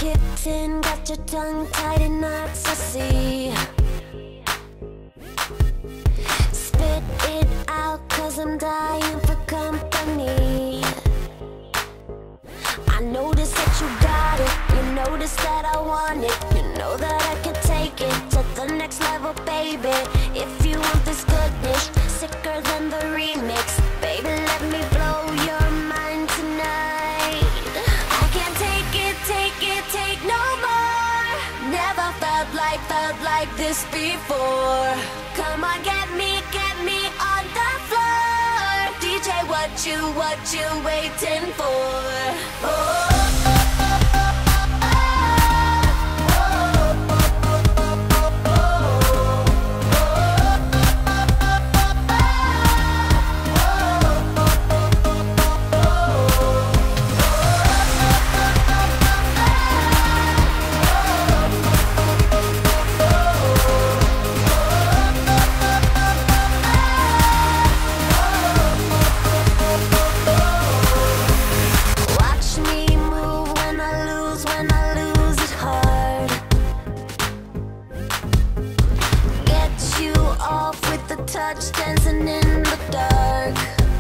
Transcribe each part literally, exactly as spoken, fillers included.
kicked in, got your tongue tied in knots, I see. Spit it out, cause I'm dying for company. I notice that you got it, you notice that I want it. You know that I can take it to the next level, baby. If you want this goodness, sicker than the remix, baby, let me blow your mind tonight. I can't take it, take it, take no more. Never felt like, felt like this before. Come on, get me, get me on the floor. D J, what you, what you waiting for? Oh. Touch dancing in the dark.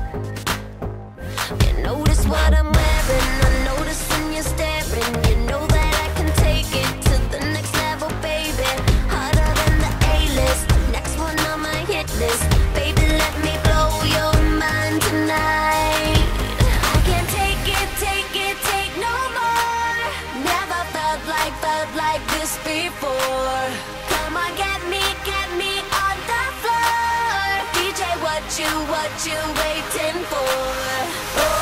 You notice what I'm wearing, I notice when you're staring. You know that I can take it to the next level, baby. Harder than the A-list, next one on my hit list. Baby, let me blow your mind tonight. I can't take it, take it, take no more. Never felt like, felt like this before. Come on, get me, get me on the floor. What you, what you waiting for? Oh.